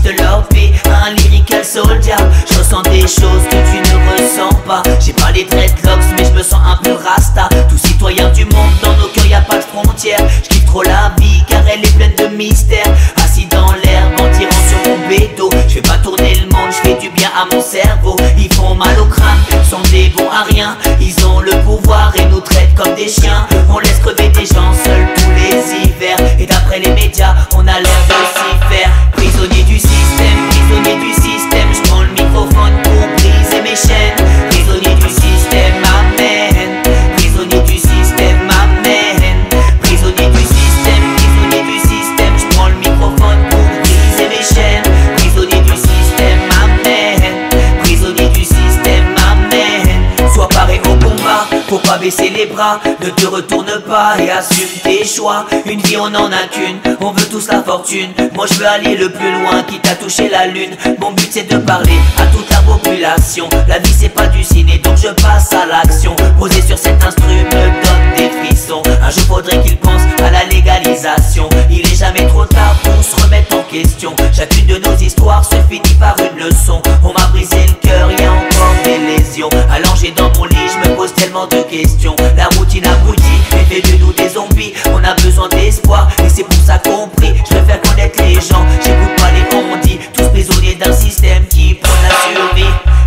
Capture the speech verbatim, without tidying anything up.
de leur paix, un lyrical soldier. Je ressens des choses que tu ne ressens pas. J'ai pas les dreadlocks mais je me sens un peu rasta. Tous citoyens du monde, dans nos cœurs y a pas de frontières. Je kiffe trop la vie car elle est pleine de mystères. Assis dans l'herbe en tirant sur mon bédo, je fais pas tourner le monde, je fais du bien à mon cerveau. Ils font mal au crâne, sont des bons à rien. Ils ont le pouvoir et nous traitent comme des chiens. On laisse crever des gens seuls tous les hivers. Et d'après les médias, on a l'air de s'y faire. Prisonnier du système, prisonnier du système. Je prends le microphone pour briser mes chaînes. Prisonnier du système, amen. Prisonnier du système, amen. Prisonnier du système, prisonnier du système. Je prends le microphone pour briser mes chaînes. Prisonnier du système, amen. Prisonnier du système, amen. Sois paré au combat, faut pas baisser les bras. Ne te retourne pas et assume tes choix. Une vie on en a qu'une, on veut tous la fortune. Moi je veux aller le plus loin, quitte à toucher la lune. Mon but c'est de parler à toute la population. La vie c'est pas du ciné donc je passe à l'action. Poser sur cet instru me donne des frissons. Un jour faudrait qu'il pense à la légalisation. Il est jamais trop tard pour se remettre en question. Chacune de nos histoires se finit par une leçon. On m'a brisé le cœur, y'a encore des lésions. Allongé dans mon lit je me pose tellement de questions. La routine aboutit et fait de nous des zombies. On a besoin d'espoir et c'est pour ça qu'on prie. Je veux faire connaître les gens, j'écoute pas les on-dit. Tous prisonniers d'un système qui prône la survie.